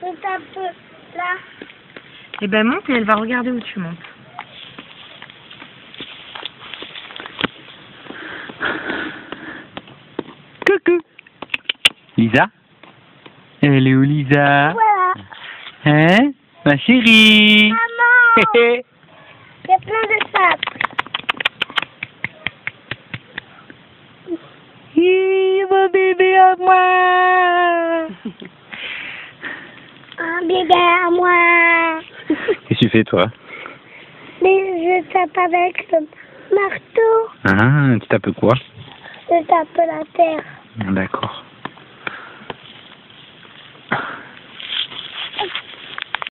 Je tape là. Eh ben monte et elle va regarder où tu montes. Coucou. Lisa? Elle est où Lisa? Voilà. Hein? Ma chérie? Maman! Il y a plein de sable. Hi, mon bébé à moi! Un bébé à moi. Qu'est-ce que tu fais toi? Mais je tape avec le marteau. Ah, tu tapes quoi? Je tape la terre. D'accord.